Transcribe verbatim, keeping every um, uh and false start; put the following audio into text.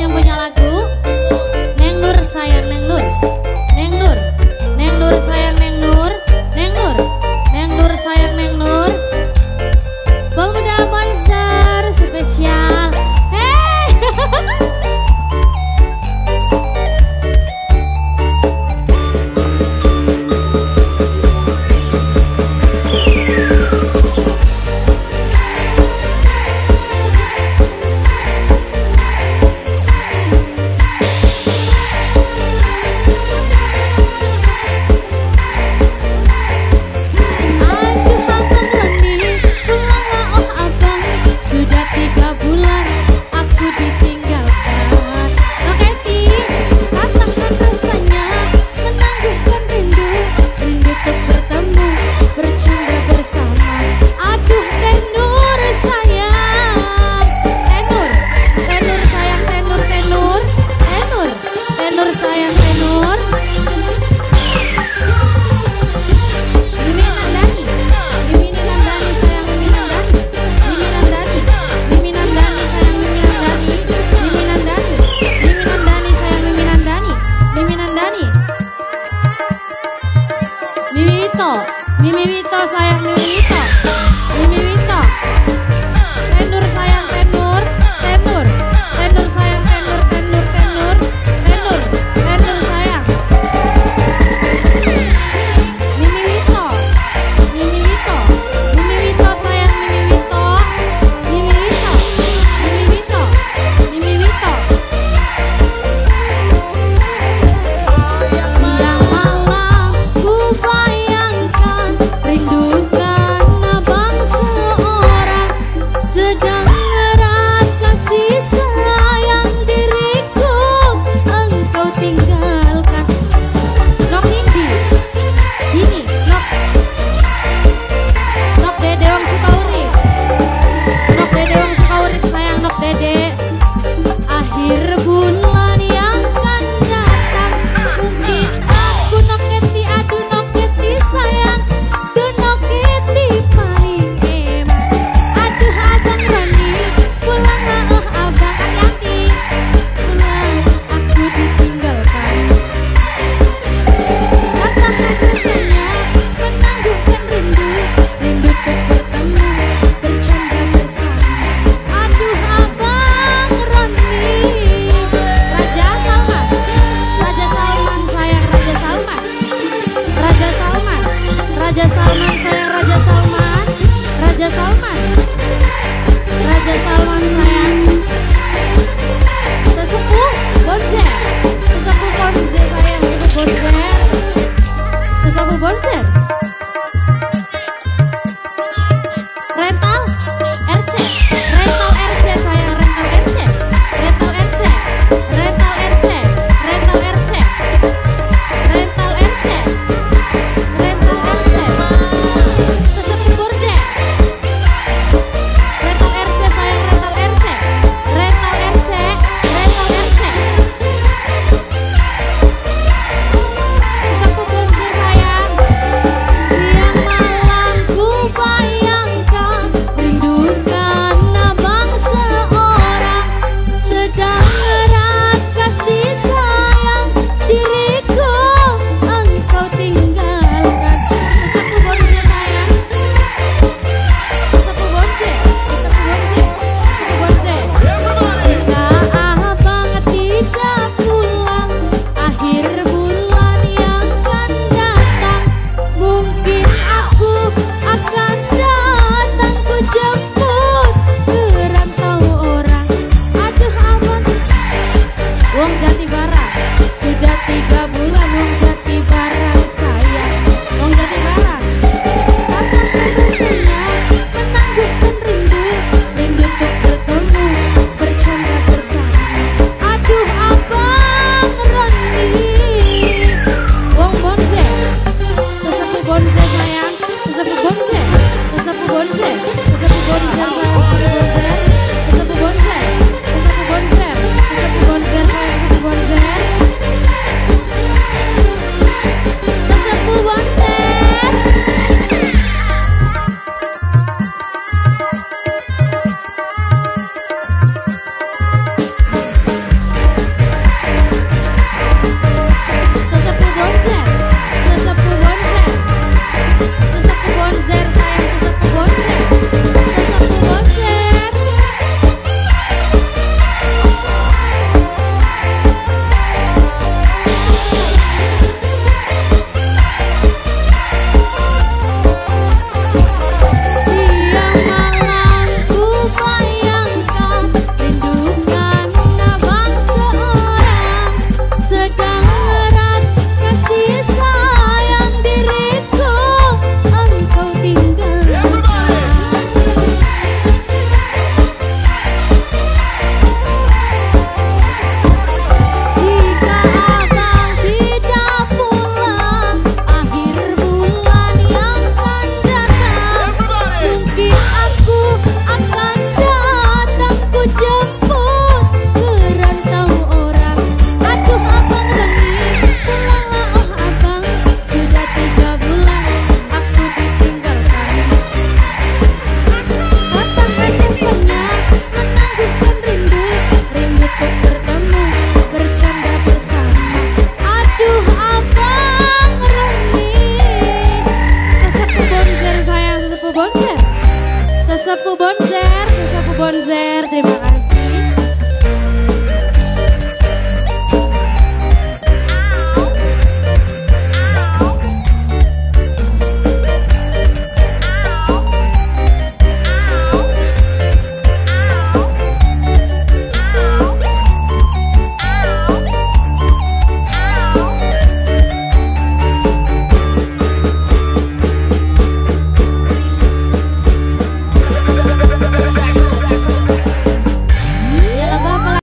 yang punya lagu Neng Nur sayang Neng Nur, Neng Nur, Neng Nur sayang Neng Nur, Neng Nur, Neng Nur sayang Neng Nur. Pemuda Monster spesial. Hey. Mimi Wito sayang Mimi Wito, Mimi Wito. Tenur sayang Tenur, Tenur, Tenur sayang Tenur, Tenur, Tenur, Tenur, Tenur sayang. Mimi Wito, Mimi Wito, Mimi Wito sayang Mimi Wito, Mimi Wito, Mimi Wito, Mimi Wito. Siang malam ku bayangkan rindukan abang seorang sedang erat kasih sayang diriku engkau tinggalkan. Nok Nindi, gini, nok, nok dede wong Sukauri, nok dede wong Sukauri sayang nok dede. Akhir bulan yang kan datang mungkin aku noketi aduh noketi sayang. Raja Salman sayang Raja Salman, Raja Salman, Raja Salman sayang. Sesepuh Bonzer, sesepuh Bonzer sayang, sesepuh Bonzer, sesepuh Bonzer. Rental R C, rental R C sayang, rental R C, rental R C, rental R C, rental R C, rental R C. Sesepuh Bonzer, Sesepuh Bonzer, terima kasih.